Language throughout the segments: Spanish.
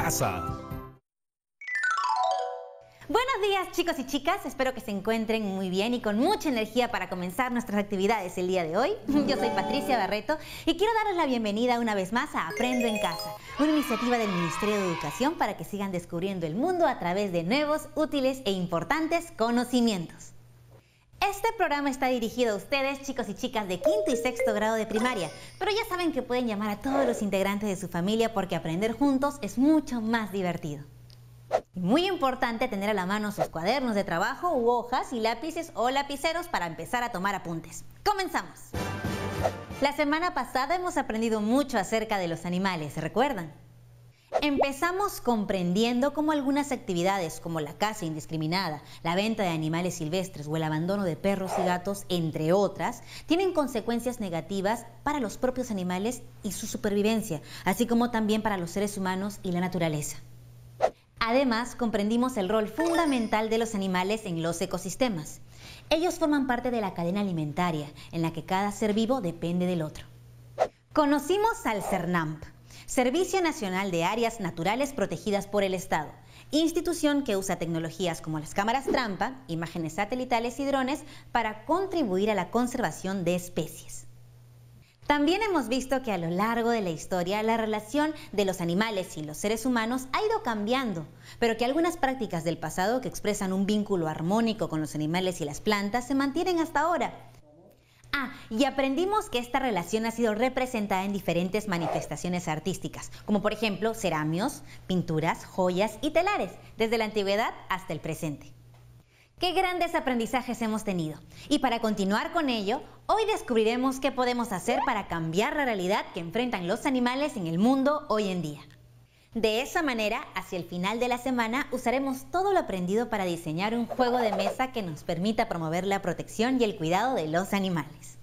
casa. Buenos días, chicos y chicas, espero que se encuentren muy bien y con mucha energía para comenzar nuestras actividades el día de hoy. Yo soy Patricia Barreto y quiero darles la bienvenida una vez más a Aprendo en Casa, una iniciativa del Ministerio de Educación para que sigan descubriendo el mundo a través de nuevos, útiles e importantes conocimientos. Este programa está dirigido a ustedes, chicos y chicas de quinto y sexto grado de primaria, pero ya saben que pueden llamar a todos los integrantes de su familia porque aprender juntos es mucho más divertido. Y muy importante tener a la mano sus cuadernos de trabajo u hojas y lápices o lapiceros para empezar a tomar apuntes. ¡Comenzamos! La semana pasada hemos aprendido mucho acerca de los animales, ¿se recuerdan? Empezamos comprendiendo cómo algunas actividades como la caza indiscriminada, la venta de animales silvestres o el abandono de perros y gatos, entre otras, tienen consecuencias negativas para los propios animales y su supervivencia, así como también para los seres humanos y la naturaleza. Además, comprendimos el rol fundamental de los animales en los ecosistemas. Ellos forman parte de la cadena alimentaria, en la que cada ser vivo depende del otro. Conocimos al CERNAMP, Servicio Nacional de Áreas Naturales Protegidas por el Estado, institución que usa tecnologías como las cámaras trampa, imágenes satelitales y drones para contribuir a la conservación de especies. También hemos visto que a lo largo de la historia la relación de los animales y los seres humanos ha ido cambiando, pero que algunas prácticas del pasado que expresan un vínculo armónico con los animales y las plantas se mantienen hasta ahora. Y aprendimos que esta relación ha sido representada en diferentes manifestaciones artísticas, como por ejemplo ceramios, pinturas, joyas y telares, desde la antigüedad hasta el presente. ¡Qué grandes aprendizajes hemos tenido! Y para continuar con ello, hoy descubriremos qué podemos hacer para cambiar la realidad que enfrentan los animales en el mundo hoy en día. De esa manera, hacia el final de la semana, usaremos todo lo aprendido para diseñar un juego de mesa que nos permita promover la protección y el cuidado de los animales.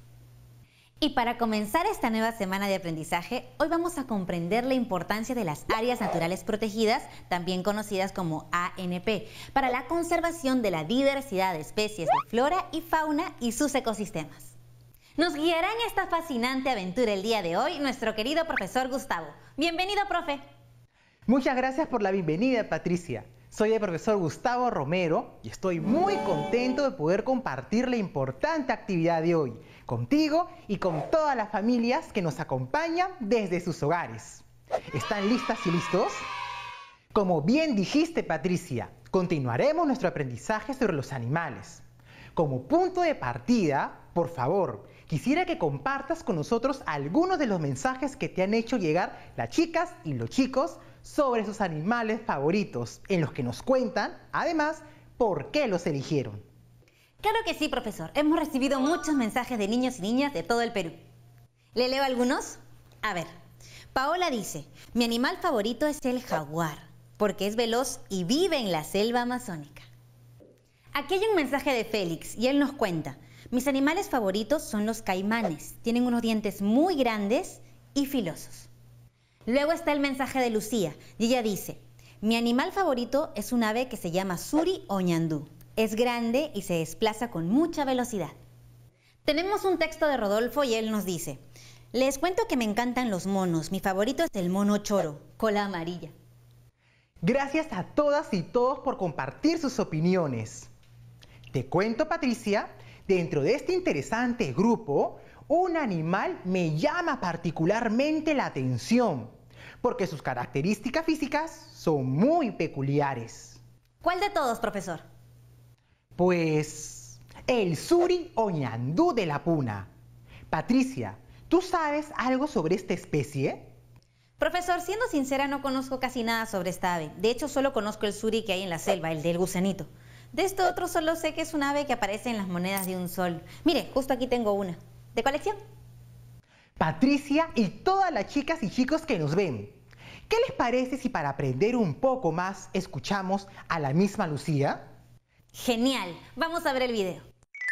Y para comenzar esta nueva semana de aprendizaje, hoy vamos a comprender la importancia de las áreas naturales protegidas, también conocidas como ANP, para la conservación de la diversidad de especies de flora y fauna y sus ecosistemas. Nos guiará en esta fascinante aventura el día de hoy nuestro querido profesor Gustavo. Bienvenido, profe. Muchas gracias por la bienvenida, Patricia. Soy el profesor Gustavo Romero y estoy muy contento de poder compartir la importante actividad de hoy contigo y con todas las familias que nos acompañan desde sus hogares. ¿Están listas y listos? Como bien dijiste, Patricia, continuaremos nuestro aprendizaje sobre los animales. Como punto de partida, por favor, quisiera que compartas con nosotros algunos de los mensajes que te han hecho llegar las chicas y los chicos sobre sus animales favoritos, en los que nos cuentan, además, por qué los eligieron. Claro que sí, profesor. Hemos recibido muchos mensajes de niños y niñas de todo el Perú. ¿Le leo algunos? A ver, Paola dice, mi animal favorito es el jaguar, porque es veloz y vive en la selva amazónica. Aquí hay un mensaje de Félix y él nos cuenta, mis animales favoritos son los caimanes, tienen unos dientes muy grandes y filosos. Luego está el mensaje de Lucía y ella dice, mi animal favorito es un ave que se llama suri o ñandú. Es grande y se desplaza con mucha velocidad. Tenemos un texto de Rodolfo y él nos dice, les cuento que me encantan los monos, mi favorito es el mono choro, cola amarilla. Gracias a todas y todos por compartir sus opiniones. Te cuento, Patricia, dentro de este interesante grupo, un animal me llama particularmente la atención, porque sus características físicas son muy peculiares. ¿Cuál de todos, profesor? Pues el suri o ñandú de la puna. Patricia, ¿tú sabes algo sobre esta especie? Profesor, siendo sincera, no conozco casi nada sobre esta ave. De hecho, solo conozco el suri que hay en la selva, el del gusanito. De esto otro solo sé que es un ave que aparece en las monedas de un sol. Mire, justo aquí tengo una. ¿De colección? Patricia y todas las chicas y chicos que nos ven, ¿qué les parece si para aprender un poco más escuchamos a la misma Lucía? Genial, vamos a ver el video.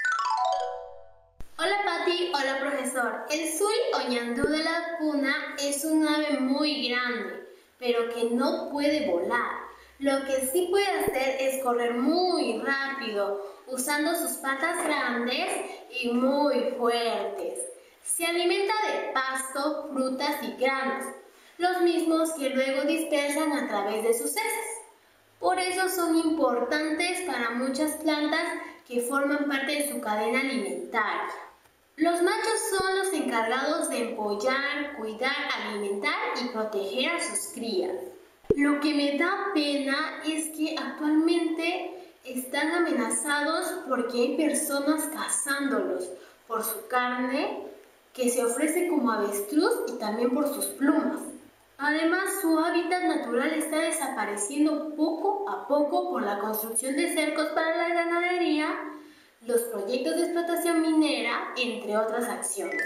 Hola Pati, hola profesor. El suri o ñandú de la puna es un ave muy grande, pero que no puede volar. Lo que sí puede hacer es correr muy rápido, usando sus patas grandes y muy fuertes. Se alimenta de pasto, frutas y granos. los mismos que luego dispersan a través de sus heces. Por eso son importantes para muchas plantas que forman parte de su cadena alimentaria. Los machos son los encargados de empollar, cuidar, alimentar y proteger a sus crías. Lo que me da pena es que actualmente están amenazados porque hay personas cazándolos por su carne, que se ofrece como avestruz, y también por sus plumas. Además, su hábitat natural está desapareciendo poco a poco por la construcción de cercos para la ganadería, los proyectos de explotación minera, entre otras acciones.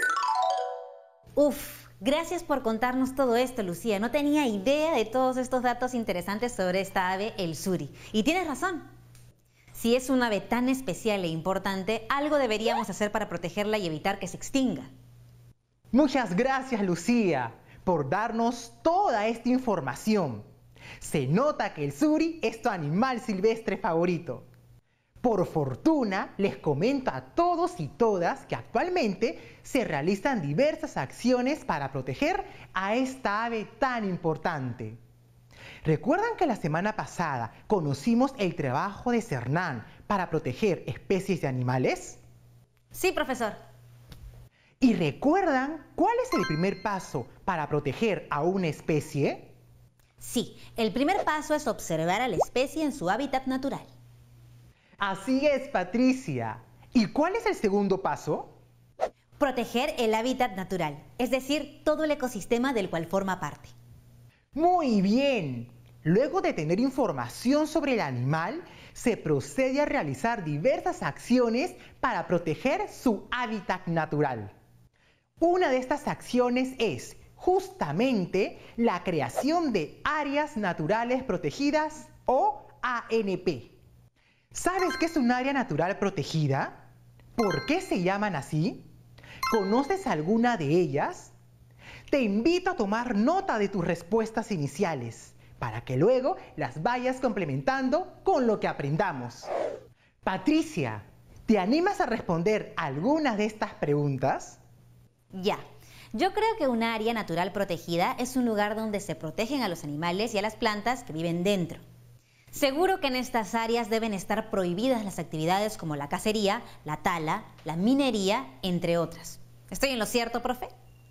Uf, gracias por contarnos todo esto, Lucía. No tenía idea de todos estos datos interesantes sobre esta ave, el suri. Y tienes razón. Si es un ave tan especial e importante, algo deberíamos hacer para protegerla y evitar que se extinga. Muchas gracias, Lucía, por darnos toda esta información. Se nota que el suri es tu animal silvestre favorito. Por fortuna, les comento a todos y todas que actualmente se realizan diversas acciones para proteger a esta ave tan importante. ¿Recuerdan que la semana pasada conocimos el trabajo de Cernán para proteger especies de animales? Sí, profesor. ¿Y recuerdan cuál es el primer paso para proteger a una especie? Sí, el primer paso es observar a la especie en su hábitat natural. Así es, Patricia. ¿Y cuál es el segundo paso? Proteger el hábitat natural, es decir, todo el ecosistema del cual forma parte. Muy bien. Luego de tener información sobre el animal, se procede a realizar diversas acciones para proteger su hábitat natural. Una de estas acciones es justamente la creación de áreas naturales protegidas o ANP. ¿Sabes qué es un área natural protegida? ¿Por qué se llaman así? ¿Conoces alguna de ellas? Te invito a tomar nota de tus respuestas iniciales para que luego las vayas complementando con lo que aprendamos. Patricia, ¿te animas a responder algunas de estas preguntas? Ya. Yo creo que un área natural protegida es un lugar donde se protegen a los animales y a las plantas que viven dentro. Seguro que en estas áreas deben estar prohibidas las actividades como la cacería, la tala, la minería, entre otras. ¿Estoy en lo cierto, profe?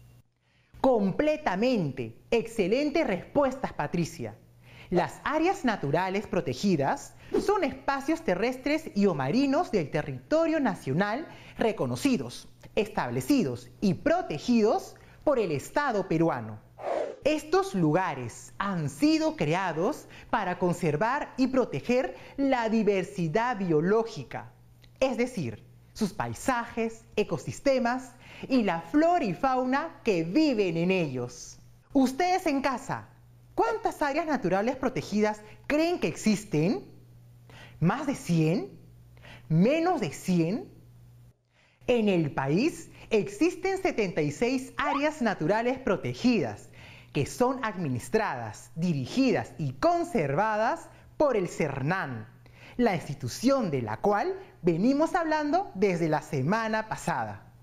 Completamente. Excelentes respuestas, Patricia. Las áreas naturales protegidas son espacios terrestres y o marinos del territorio nacional reconocidos, establecidos y protegidos por el Estado peruano. Estos lugares han sido creados para conservar y proteger la diversidad biológica, es decir, sus paisajes, ecosistemas y la flora y fauna que viven en ellos. Ustedes en casa, ¿cuántas áreas naturales protegidas creen que existen? ¿Más de 100? ¿Menos de 100? En el país existen 76 áreas naturales protegidas que son administradas, dirigidas y conservadas por el Cernán, la institución de la cual venimos hablando desde la semana pasada.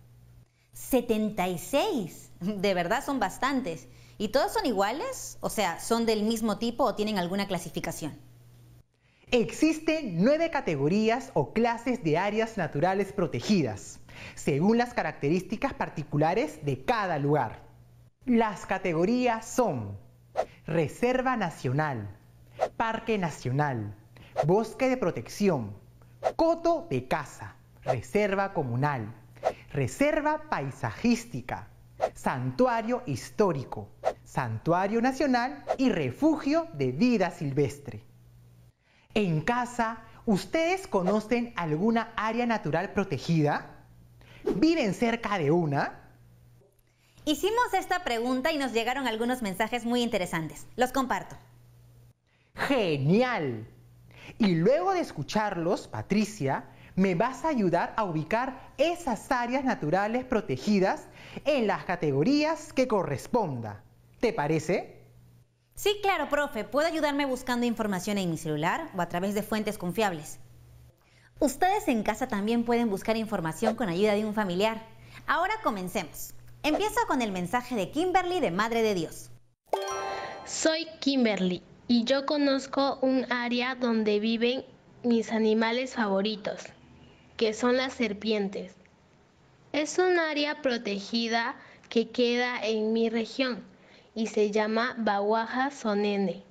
76. De verdad son bastantes. ¿Y todos son iguales? O sea, ¿son del mismo tipo o tienen alguna clasificación? Existen 9 categorías o clases de áreas naturales protegidas, según las características particulares de cada lugar. Las categorías son Reserva Nacional, Parque Nacional, Bosque de Protección, Coto de Caza, Reserva Comunal, Reserva Paisajística, Santuario Histórico, Santuario Nacional y Refugio de Vida Silvestre. En casa, ¿ustedes conocen alguna área natural protegida? ¿Viven cerca de una? Hicimos esta pregunta y nos llegaron algunos mensajes muy interesantes. Los comparto. ¡Genial! Y luego de escucharlos, Patricia, me vas a ayudar a ubicar esas áreas naturales protegidas en las categorías que corresponda. ¿Te parece? Sí, claro, profe. ¿Puede ayudarme buscando información en mi celular o a través de fuentes confiables? Ustedes en casa también pueden buscar información con ayuda de un familiar. Ahora comencemos. Empiezo con el mensaje de Kimberly de Madre de Dios. Soy Kimberly y yo conozco un área donde viven mis animales favoritos, que son las serpientes. Es un área protegida que queda en mi región y se llama Baguaja-Sonene.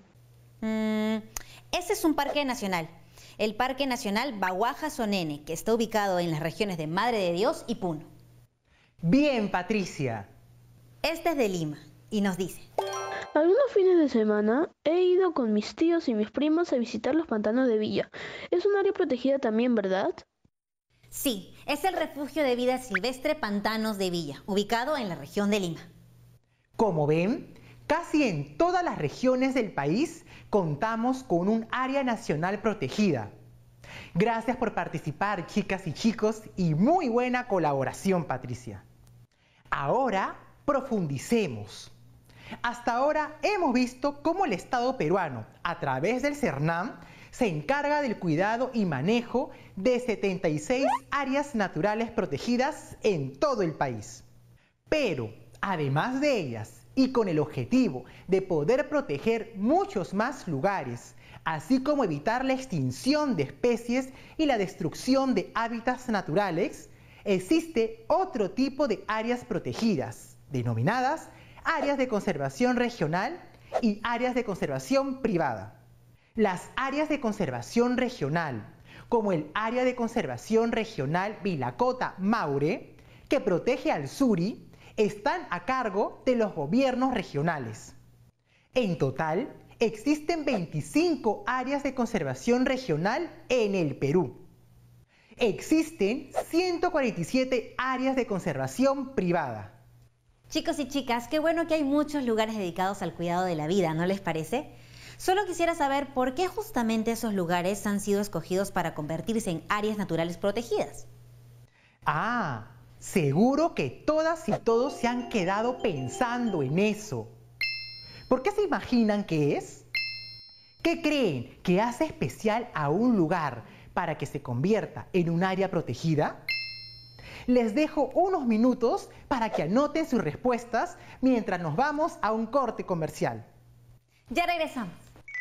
Ese es un parque nacional, el Parque Nacional Baguaja-Sonene, que está ubicado en las regiones de Madre de Dios y Puno. Bien, Patricia. Este es de Lima y nos dice: Algunos fines de semana he ido con mis tíos y mis primos a visitar los pantanos de Villa. Es un área protegida también, ¿verdad? Sí, es el refugio de vida silvestre Pantanos de Villa, ubicado en la región de Lima. Como ven, casi en todas las regiones del país contamos con un área nacional protegida. Gracias por participar, chicas y chicos, y muy buena colaboración, Patricia. Ahora profundicemos. Hasta ahora hemos visto cómo el Estado peruano, a través del CERNAM, se encarga del cuidado y manejo de 76 áreas naturales protegidas en todo el país. Pero, además de ellas, y con el objetivo de poder proteger muchos más lugares, así como evitar la extinción de especies y la destrucción de hábitats naturales, existe otro tipo de áreas protegidas, denominadas áreas de conservación regional y áreas de conservación privada. Las áreas de conservación regional, como el Área de Conservación Regional Vilacota-Maure, que protege al Suri, están a cargo de los gobiernos regionales. En total, existen 25 áreas de conservación regional en el Perú. Existen 147 áreas de conservación privada. Chicos y chicas, qué bueno que hay muchos lugares dedicados al cuidado de la vida, ¿no les parece? Solo quisiera saber por qué justamente esos lugares han sido escogidos para convertirse en áreas naturales protegidas. Seguro que todas y todos se han quedado pensando en eso. ¿Por qué se imaginan que es? ¿Qué creen que hace especial a un lugar para que se convierta en un área protegida? Les dejo unos minutos para que anoten sus respuestas mientras nos vamos a un corte comercial. Ya regresamos.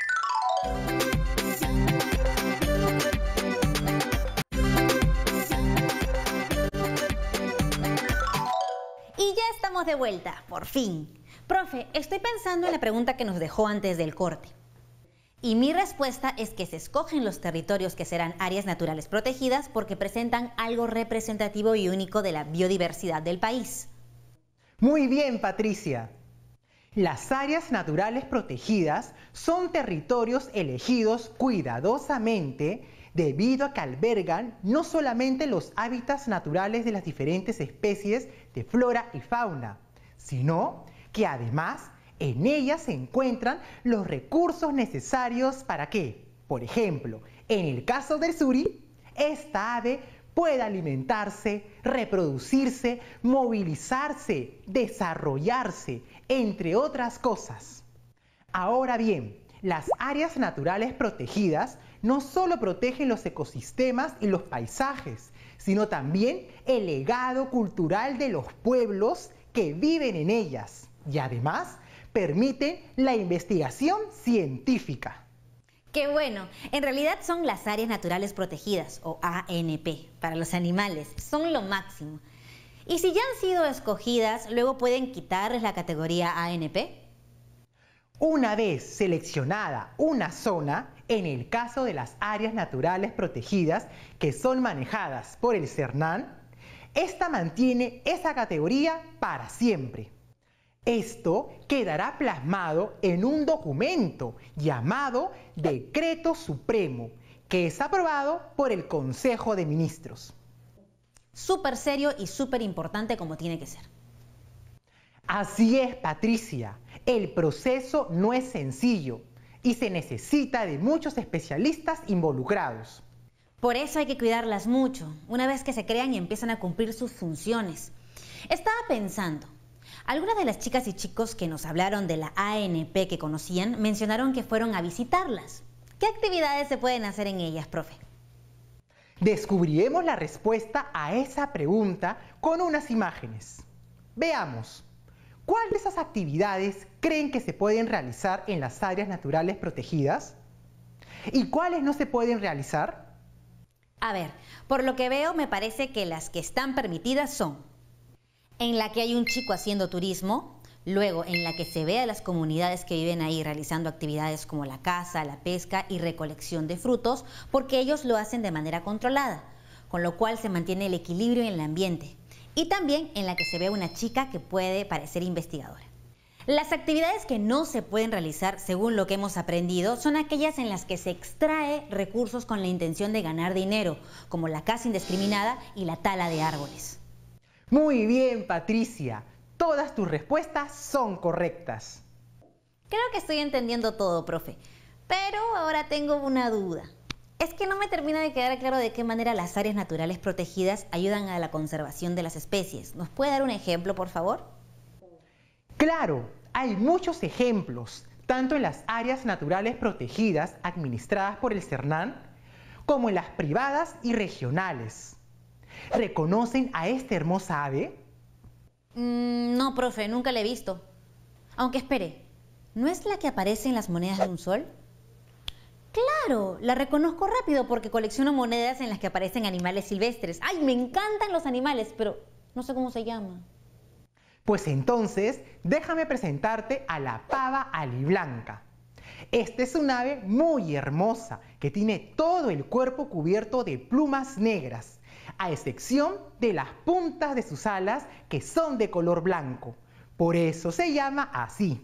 Y ya estamos de vuelta, por fin. Profe, estoy pensando en la pregunta que nos dejó antes del corte. Y mi respuesta es que se escogen los territorios que serán áreas naturales protegidas porque presentan algo representativo y único de la biodiversidad del país. Muy bien, Patricia. Las áreas naturales protegidas son territorios elegidos cuidadosamente debido a que albergan no solamente los hábitats naturales de las diferentes especies de flora y fauna, sino que además en ellas se encuentran los recursos necesarios para que, por ejemplo, en el caso del suri, esta ave pueda alimentarse, reproducirse, movilizarse, desarrollarse, entre otras cosas. Ahora bien, las áreas naturales protegidas no solo protegen los ecosistemas y los paisajes, sino también el legado cultural de los pueblos que viven en ellas y además permiten la investigación científica. ¡Qué bueno! En realidad son las áreas naturales protegidas, o ANP, para los animales. Son lo máximo. Y si ya han sido escogidas, ¿luego pueden quitarles la categoría ANP? Una vez seleccionada una zona, en el caso de las áreas naturales protegidas que son manejadas por el CERNAM, esta mantiene esa categoría para siempre. Esto quedará plasmado en un documento llamado Decreto Supremo, que es aprobado por el Consejo de Ministros. Súper serio y súper importante como tiene que ser. Así es, Patricia. El proceso no es sencillo y se necesita de muchos especialistas involucrados. Por eso hay que cuidarlas mucho, una vez que se crean y empiezan a cumplir sus funciones. Estaba pensando, algunas de las chicas y chicos que nos hablaron de la ANP que conocían mencionaron que fueron a visitarlas. ¿Qué actividades se pueden hacer en ellas, profe? Descubriremos la respuesta a esa pregunta con unas imágenes. Veamos. ¿cuál de esas actividades creen que se pueden realizar en las áreas naturales protegidas? ¿Y cuáles no se pueden realizar? A ver, por lo que veo me parece que las que están permitidas son en la que hay un chico haciendo turismo, luego en la que se ve a las comunidades que viven ahí realizando actividades como la caza, la pesca y recolección de frutos, porque ellos lo hacen de manera controlada, con lo cual se mantiene el equilibrio en el ambiente. Y también en la que se ve una chica que puede parecer investigadora. Las actividades que no se pueden realizar, según lo que hemos aprendido, son aquellas en las que se extrae recursos con la intención de ganar dinero, como la caza indiscriminada y la tala de árboles. Muy bien, Patricia. Todas tus respuestas son correctas. Creo que estoy entendiendo todo, profe, pero ahora tengo una duda. Es que no me termina de quedar claro de qué manera las áreas naturales protegidas ayudan a la conservación de las especies. ¿Nos puede dar un ejemplo, por favor? Claro, hay muchos ejemplos, tanto en las áreas naturales protegidas administradas por el CERNAN, como en las privadas y regionales. ¿Reconocen a esta hermosa ave? No, profe, nunca la he visto. Aunque espere, ¿no es la que aparece en las monedas de un sol? Claro, la reconozco rápido porque colecciono monedas en las que aparecen animales silvestres. ¡Ay, me encantan los animales! Pero no sé cómo se llama. Pues entonces, déjame presentarte a la pava aliblanca. Esta es un ave muy hermosa que tiene todo el cuerpo cubierto de plumas negras, a excepción de las puntas de sus alas que son de color blanco. Por eso se llama así.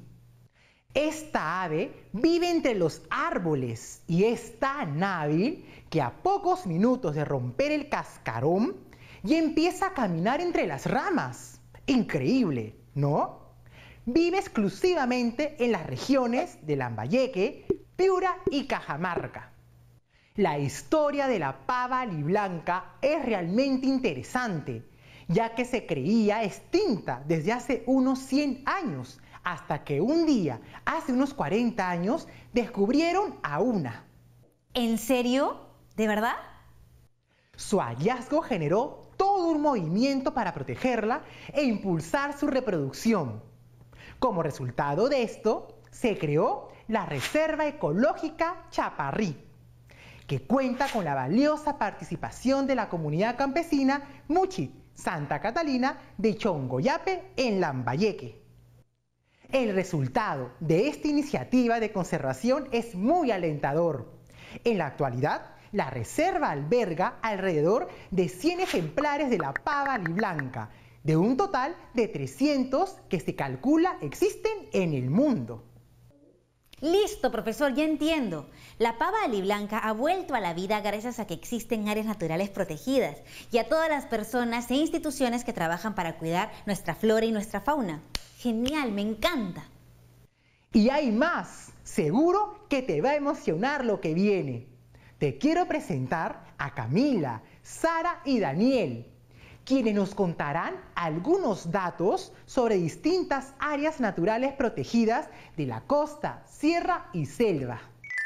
Esta ave vive entre los árboles y es tan hábil que a pocos minutos de romper el cascarón ya empieza a caminar entre las ramas. Increíble, ¿no? Vive exclusivamente en las regiones de Lambayeque, Piura y Cajamarca. La historia de la pava aliblanca es realmente interesante, ya que se creía extinta desde hace unos 100 años, hasta que un día, hace unos 40 años, descubrieron a una. ¿En serio? ¿De verdad? Su hallazgo generó todo un movimiento para protegerla e impulsar su reproducción. Como resultado de esto, se creó la Reserva Ecológica Chaparrí, que cuenta con la valiosa participación de la comunidad campesina Muchit, Santa Catalina de Chongoyape en Lambayeque. El resultado de esta iniciativa de conservación es muy alentador. En la actualidad, la reserva alberga alrededor de 100 ejemplares de la pava aliblanca, de un total de 300 que se calcula existen en el mundo. Listo, profesor, ya entiendo. La pava aliblanca ha vuelto a la vida gracias a que existen áreas naturales protegidas y a todas las personas e instituciones que trabajan para cuidar nuestra flora y nuestra fauna. Genial, me encanta. Y hay más. Seguro que te va a emocionar lo que viene. Te quiero presentar a Camila, Sara y Daniel, quienes nos contarán algunos datos sobre distintas áreas naturales protegidas de la costa, sierra y selva.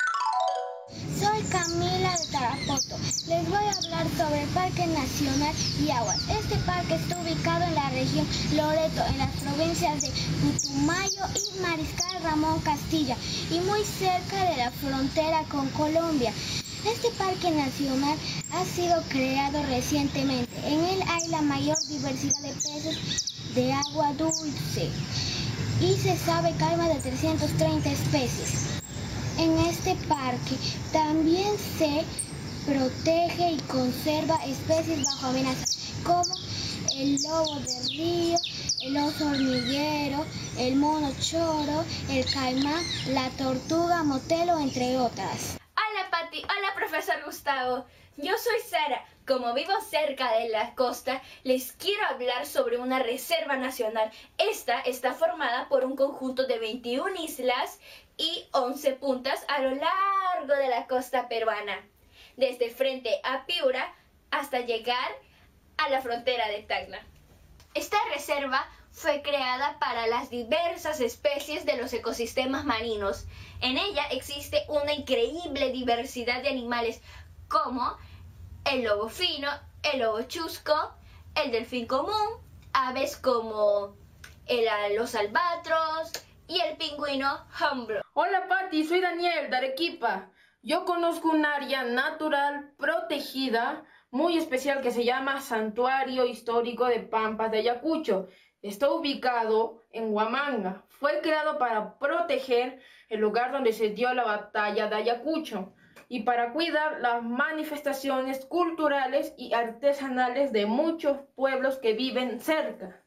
Soy Camila de Tarapoto. Les voy a hablar sobre el Parque Nacional Yaguas. Este parque está ubicado en la región Loreto, en las provincias de Putumayo y Mariscal Ramón Castilla, y muy cerca de la frontera con Colombia. Este parque nacional ha sido creado recientemente. En él hay la mayor diversidad de peces de agua dulce y se sabe que hay más de 330 especies. En este parque también se protege y conserva especies bajo amenaza, como el lobo de río, el oso hormiguero, el mono choro, el caimán, la tortuga motelo, entre otras. Hola Pati, hola profesor Gustavo. Yo soy Sara. Como vivo cerca de la costa, les quiero hablar sobre una reserva nacional. Esta está formada por un conjunto de 21 islas y 11 puntas a lo largo de la costa peruana, desde frente a Piura hasta llegar a la frontera de Tacna. Esta reserva fue creada para las diversas especies de los ecosistemas marinos. En ella existe una increíble diversidad de animales como el lobo fino, el lobo chusco, el delfín común, aves como los albatros y el pingüino Humble. Hola Pati, soy Daniel de Arequipa. Yo conozco un área natural protegida muy especial que se llama Santuario Histórico de Pampas de Ayacucho. Está ubicado en Huamanga. Fue creado para proteger el lugar donde se dio la batalla de Ayacucho y para cuidar las manifestaciones culturales y artesanales de muchos pueblos que viven cerca.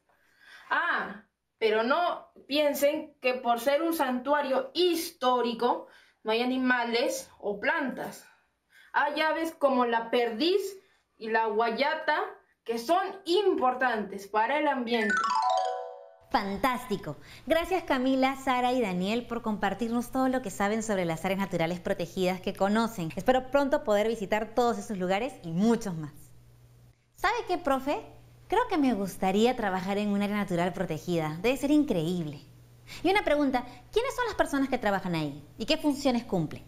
Pero no piensen que por ser un santuario histórico no hay animales o plantas. Hay aves como la perdiz y la guayata que son importantes para el ambiente. Fantástico. Gracias Camila, Sara y Daniel por compartirnos todo lo que saben sobre las áreas naturales protegidas que conocen. Espero pronto poder visitar todos esos lugares y muchos más. ¿Sabe qué, profe? Creo que me gustaría trabajar en un área natural protegida. Debe ser increíble. Y una pregunta, ¿quiénes son las personas que trabajan ahí? ¿Y qué funciones cumplen?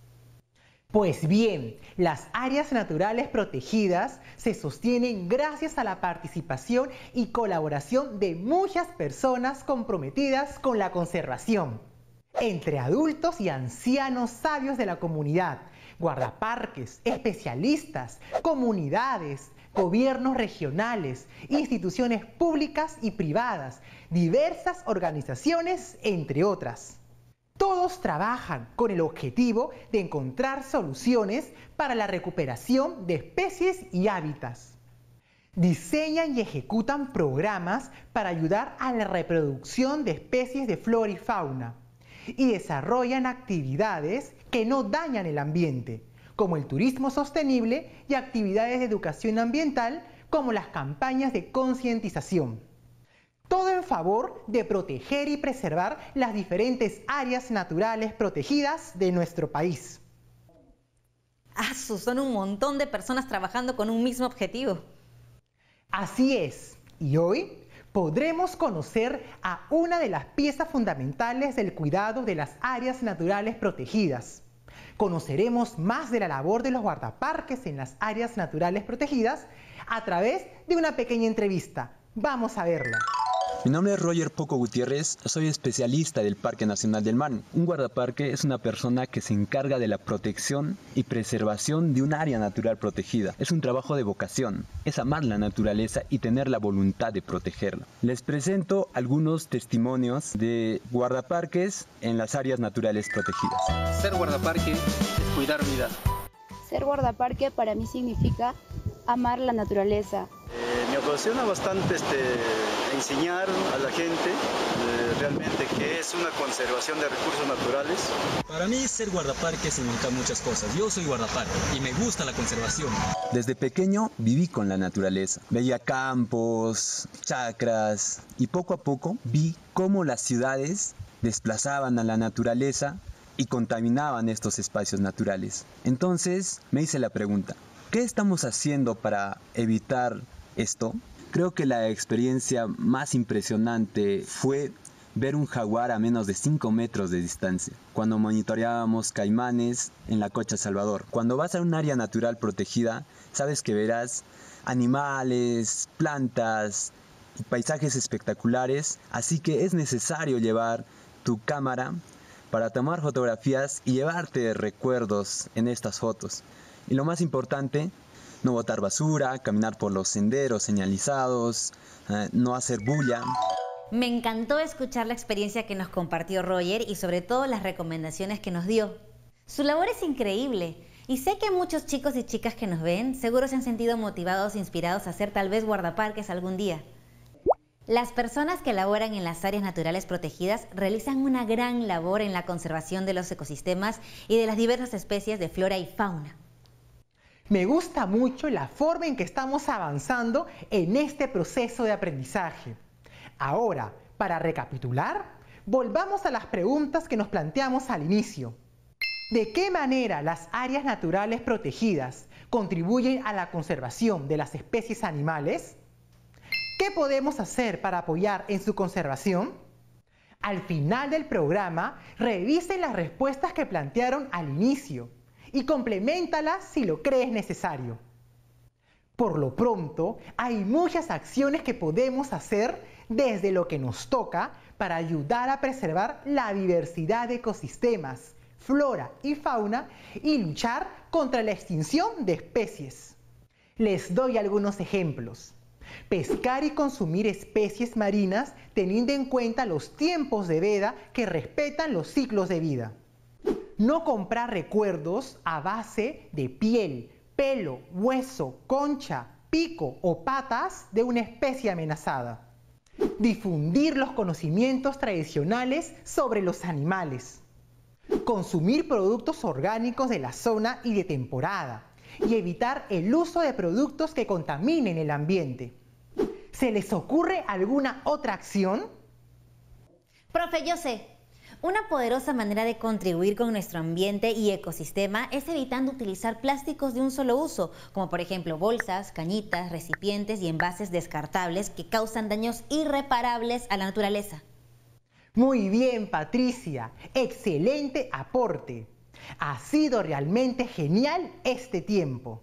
Pues bien, las áreas naturales protegidas se sostienen gracias a la participación y colaboración de muchas personas comprometidas con la conservación. Entre adultos y ancianos sabios de la comunidad, guardaparques, especialistas, comunidades, gobiernos regionales, instituciones públicas y privadas, diversas organizaciones, entre otras. Todos trabajan con el objetivo de encontrar soluciones para la recuperación de especies y hábitats. Diseñan y ejecutan programas para ayudar a la reproducción de especies de flora y fauna y desarrollan actividades que no dañan el ambiente, como el turismo sostenible y actividades de educación ambiental como las campañas de concientización. Todo en favor de proteger y preservar las diferentes áreas naturales protegidas de nuestro país. Son un montón de personas trabajando con un mismo objetivo. Así es, y hoy podremos conocer a una de las piezas fundamentales del cuidado de las áreas naturales protegidas. Conoceremos más de la labor de los guardaparques en las áreas naturales protegidas a través de una pequeña entrevista. Vamos a verla. Mi nombre es Roger Poco Gutiérrez, soy especialista del Parque Nacional del Manu. Un guardaparque es una persona que se encarga de la protección y preservación de un área natural protegida. Es un trabajo de vocación, es amar la naturaleza y tener la voluntad de protegerla. Les presento algunos testimonios de guardaparques en las áreas naturales protegidas. Ser guardaparque es cuidar vida. Ser guardaparque para mí significa amar la naturaleza. Me apasiona bastante enseñar a la gente realmente qué es una conservación de recursos naturales. Para mí ser guardaparque significa muchas cosas. Yo soy guardaparque y me gusta la conservación. Desde pequeño viví con la naturaleza. Veía campos, chacras y poco a poco vi cómo las ciudades desplazaban a la naturaleza y contaminaban estos espacios naturales. Entonces me hice la pregunta, ¿qué estamos haciendo para evitar esto? Creo que la experiencia más impresionante fue ver un jaguar a menos de 5 metros de distancia, cuando monitoreábamos caimanes en la Cocha Salvador. Cuando vas a un área natural protegida, sabes que verás animales, plantas y paisajes espectaculares, así que es necesario llevar tu cámara para tomar fotografías y llevarte recuerdos en estas fotos. Y lo más importante, no botar basura, caminar por los senderos señalizados, no hacer bulla. Me encantó escuchar la experiencia que nos compartió Roger y sobre todo las recomendaciones que nos dio. Su labor es increíble y sé que muchos chicos y chicas que nos ven seguro se han sentido motivados e inspirados a ser tal vez guardaparques algún día. Las personas que laboran en las áreas naturales protegidas realizan una gran labor en la conservación de los ecosistemas y de las diversas especies de flora y fauna. Me gusta mucho la forma en que estamos avanzando en este proceso de aprendizaje. Ahora, para recapitular, volvamos a las preguntas que nos planteamos al inicio. ¿De qué manera las áreas naturales protegidas contribuyen a la conservación de las especies animales? ¿Qué podemos hacer para apoyar en su conservación? Al final del programa, revisen las respuestas que plantearon al inicio y compleméntalas si lo crees necesario. Por lo pronto, hay muchas acciones que podemos hacer desde lo que nos toca para ayudar a preservar la diversidad de ecosistemas, flora y fauna y luchar contra la extinción de especies. Les doy algunos ejemplos. Pescar y consumir especies marinas teniendo en cuenta los tiempos de veda que respetan los ciclos de vida. No comprar recuerdos a base de piel, pelo, hueso, concha, pico o patas de una especie amenazada. Difundir los conocimientos tradicionales sobre los animales. Consumir productos orgánicos de la zona y de temporada. Y evitar el uso de productos que contaminen el ambiente. ¿Se les ocurre alguna otra acción? Profe, yo sé. Una poderosa manera de contribuir con nuestro ambiente y ecosistema es evitando utilizar plásticos de un solo uso, como por ejemplo bolsas, cañitas, recipientes y envases descartables que causan daños irreparables a la naturaleza. Muy bien, Patricia. Excelente aporte. Ha sido realmente genial este tiempo.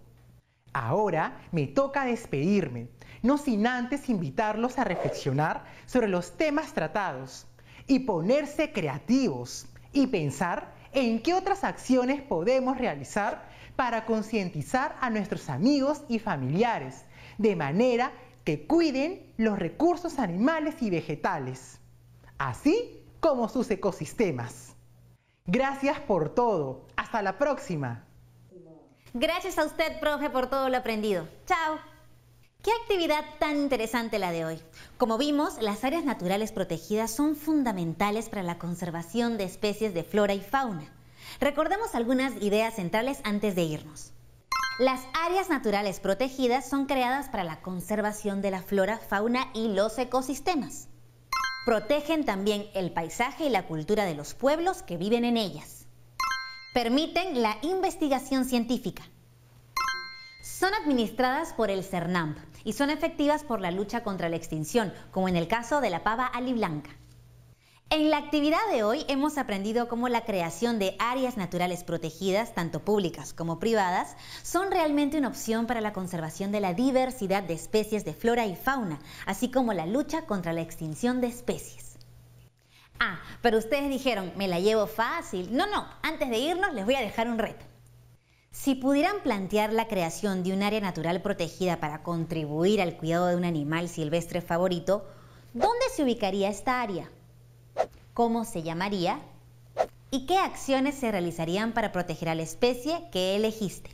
Ahora me toca despedirme, no sin antes invitarlos a reflexionar sobre los temas tratados y ponerse creativos y pensar en qué otras acciones podemos realizar para concientizar a nuestros amigos y familiares, de manera que cuiden los recursos animales y vegetales, así como sus ecosistemas. Gracias por todo. Hasta la próxima. Gracias a usted, profe, por todo lo aprendido. Chao. ¡Qué actividad tan interesante la de hoy! Como vimos, las áreas naturales protegidas son fundamentales para la conservación de especies de flora y fauna. Recordemos algunas ideas centrales antes de irnos. Las áreas naturales protegidas son creadas para la conservación de la flora, fauna y los ecosistemas. Protegen también el paisaje y la cultura de los pueblos que viven en ellas. Permiten la investigación científica. Son administradas por el CERNAMP y son efectivas por la lucha contra la extinción, como en el caso de la pava aliblanca. En la actividad de hoy hemos aprendido cómo la creación de áreas naturales protegidas, tanto públicas como privadas, son realmente una opción para la conservación de la diversidad de especies de flora y fauna, así como la lucha contra la extinción de especies. Ah, pero ustedes dijeron, me la llevo fácil. No, antes de irnos les voy a dejar un reto. Si pudieran plantear la creación de un área natural protegida para contribuir al cuidado de un animal silvestre favorito, ¿dónde se ubicaría esta área? ¿Cómo se llamaría? ¿Y qué acciones se realizarían para proteger a la especie que elegiste?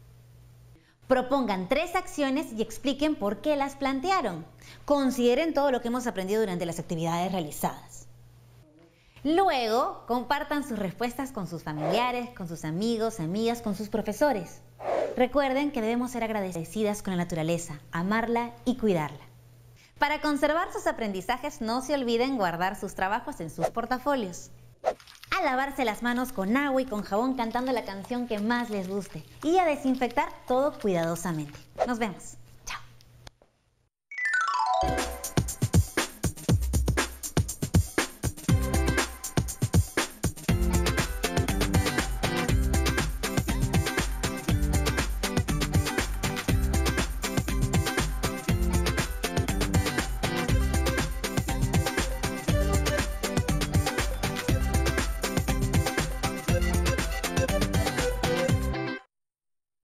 Propongan 3 acciones y expliquen por qué las plantearon. Consideren todo lo que hemos aprendido durante las actividades realizadas. Luego, compartan sus respuestas con sus familiares, con sus amigos, amigas, con sus profesores. Recuerden que debemos ser agradecidas con la naturaleza, amarla y cuidarla. Para conservar sus aprendizajes, no se olviden guardar sus trabajos en sus portafolios. A lavarse las manos con agua y con jabón cantando la canción que más les guste. Y a desinfectar todo cuidadosamente. Nos vemos. Chao.